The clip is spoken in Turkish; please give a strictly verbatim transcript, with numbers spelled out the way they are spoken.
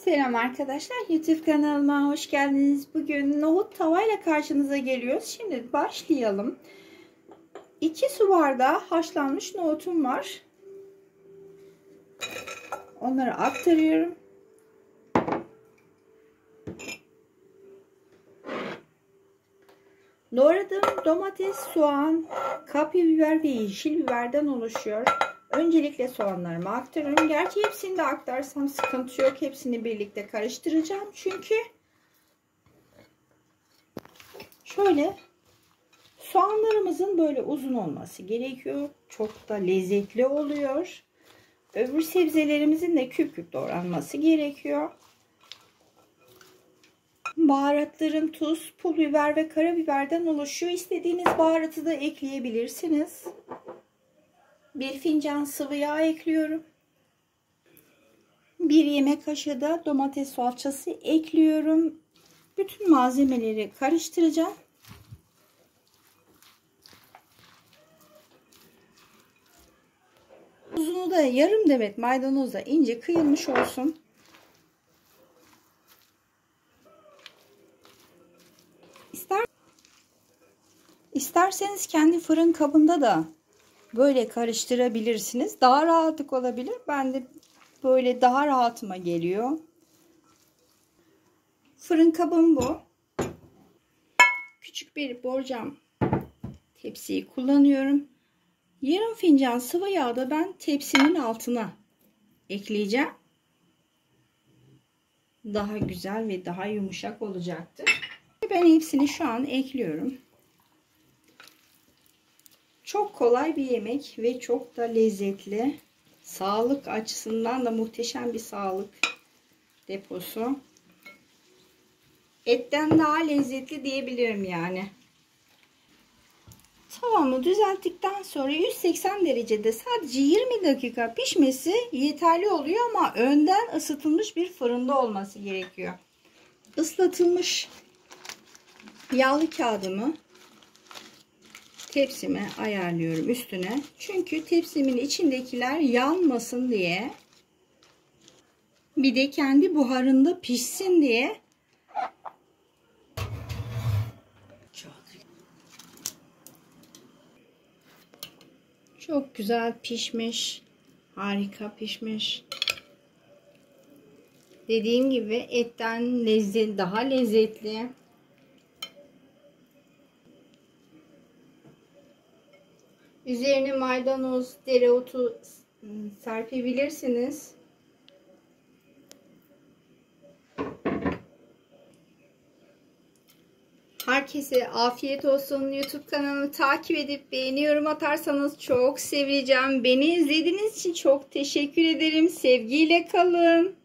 Selam arkadaşlar, YouTube kanalıma hoş geldiniz. Bugün nohut tavayla karşınıza geliyoruz. Şimdi başlayalım. iki su bardağı haşlanmış nohutum var. Onları aktarıyorum. Doğradığım domates, soğan, kapya biber ve yeşil biberden oluşuyor. Öncelikle soğanlarımı aktarıyorum. Gerçi hepsini de aktarsam sıkıntı yok. Hepsini birlikte karıştıracağım. Çünkü şöyle soğanlarımızın böyle uzun olması gerekiyor. Çok da lezzetli oluyor. Öbür sebzelerimizin de küp küp doğranması gerekiyor. Baharatlarım tuz, pul biber ve karabiberden oluşuyor. İstediğiniz baharatı da ekleyebilirsiniz. Bir fincan sıvı yağ ekliyorum. Bir yemek kaşığı da domates salçası ekliyorum. Bütün malzemeleri karıştıracağım. Tuzunu da yarım demet maydanozla ince kıyılmış olsun. İster, isterseniz kendi fırın kabında da böyle karıştırabilirsiniz. Daha rahatlık olabilir. Ben de böyle daha rahatıma geliyor. Fırın kabım bu. Küçük bir borcam tepsiyi kullanıyorum. Yarım fincan sıvı yağ da ben tepsimin altına ekleyeceğim. Daha güzel ve daha yumuşak olacaktır. Ben hepsini şu an ekliyorum. Çok kolay bir yemek ve çok da lezzetli. Sağlık açısından da muhteşem bir sağlık deposu. Etten daha lezzetli diyebilirim yani. Tavamı düzelttikten sonra yüz seksen derecede sadece yirmi dakika pişmesi yeterli oluyor ama önden ısıtılmış bir fırında olması gerekiyor. Islatılmış yağlı kağıdımı tepsime ayarlıyorum üstüne. Çünkü tepsimin içindekiler yanmasın diye, bir de kendi buharında pişsin diye çok güzel pişmiş. Harika pişmiş. Dediğim gibi etten lezzet daha lezzetli. Üzerine maydanoz, dereotu serpebilirsiniz. Herkese afiyet olsun. YouTube kanalımı takip edip beğeni, yorum atarsanız çok seveceğim. Beni izlediğiniz için çok teşekkür ederim. Sevgiyle kalın.